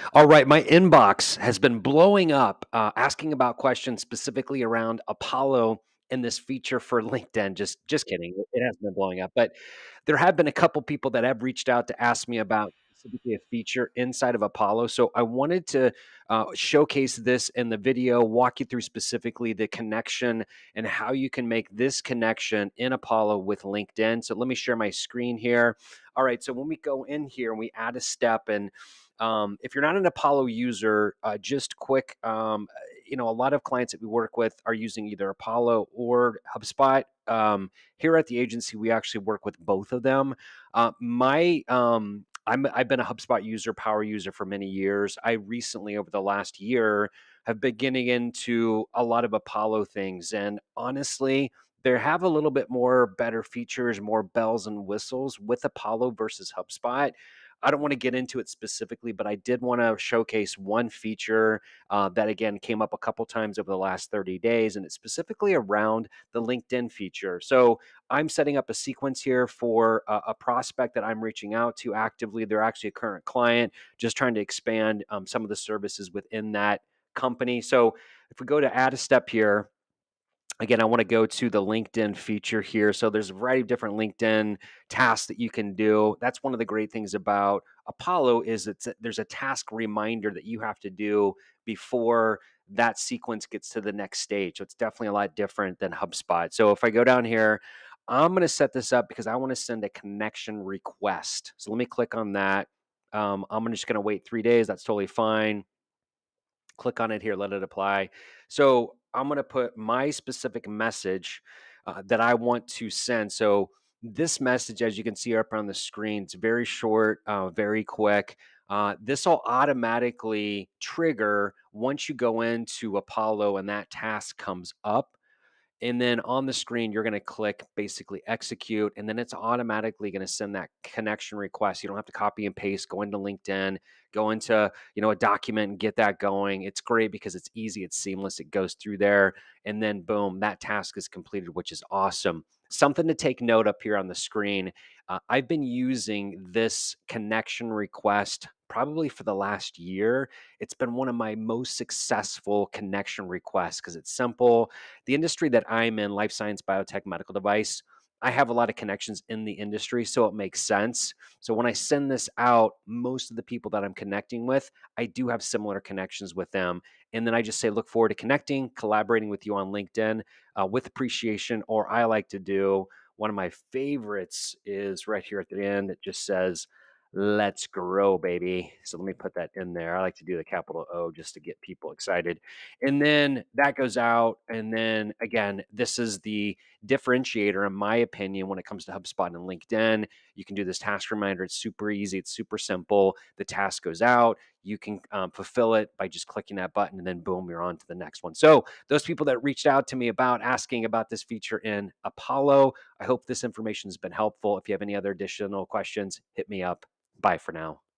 All right, my inbox has been blowing up, asking about questions specifically around Apollo and this feature for LinkedIn. Just kidding. It has been blowing up, but there have been a couple people that have reached out to ask me about specifically a feature inside of Apollo. So I wanted to showcase this in the video, walk you through specifically the connection and how you can make this connection in Apollo with LinkedIn. So let me share my screen here. All right, so when we go in here and we add a step, and if you're not an Apollo user, just quick, a lot of clients that we work with are using either Apollo or HubSpot. Here at the agency, we actually work with both of them. I've been a HubSpot user, power user for many years. I recently, over the last year, have been getting into a lot of Apollo things, and honestly, they have a little bit more better features, more bells and whistles with Apollo versus HubSpot. I don't want to get into it specifically, but I did want to showcase one feature that, again, came up a couple times over the last 30 days, and it's specifically around the LinkedIn feature. So I'm setting up a sequence here for a prospect that I'm reaching out to actively. They're actually a current client, just trying to expand some of the services within that company. So if we go to add a step here, again, I want to go to the LinkedIn feature here. So there's a variety of different LinkedIn tasks that you can do. That's one of the great things about Apollo is there's a task reminder that you have to do before that sequence gets to the next stage. So it's definitely a lot different than HubSpot. So if I go down here, I'm going to set this up because I want to send a connection request. So let me click on that. I'm just going to wait 3 days. That's totally fine. Click on it here, let it apply. So I'm going to put my specific message that I want to send. So this message, as you can see up on the screen, it's very short, very quick. This will automatically trigger once you go into Apollo and that task comes up. And then on the screen, you're going to click basically execute, and then it's automatically going to send that connection request. You don't have to copy and paste, go into LinkedIn, go into, a document and get that going. It's great because it's easy, it's seamless, it goes through there, and then boom, that task is completed, which is awesome. Something to take note up here on the screen. I've been using this connection request probably for the last year. It's been one of my most successful connection requests because it's simple. The industry that I'm in, life science, biotech, medical device, I have a lot of connections in the industry, so it makes sense. So when I send this out, most of the people that I'm connecting with, I do have similar connections with them. And then I just say, look forward to connecting, collaborating with you on LinkedIn with appreciation. Or I like to do one of my favorites is right here at the end. It just says, let's grow, baby. So let me put that in there. I like to do the capital O just to get people excited. And then that goes out. And then again, this is the differentiator, in my opinion, when it comes to HubSpot and LinkedIn. You can do this task reminder. It's super easy. It's super simple. The task goes out. You can fulfill it by just clicking that button, and then boom, you're on to the next one. So those people that reached out to me about asking about this feature in Apollo, I hope this information has been helpful. If you have any other additional questions, hit me up. Bye for now.